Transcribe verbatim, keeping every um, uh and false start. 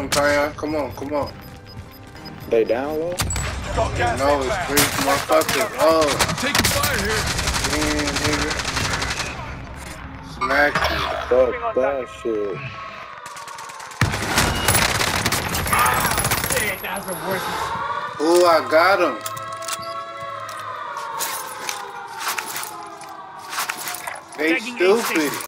them, Taya. Come on, come on. They down low? Got gas No, it's three motherfuckers. Oh. Taking fire here. Man, nigga. Smack you. Fuck that shit. Ooh, I got him. They stupid.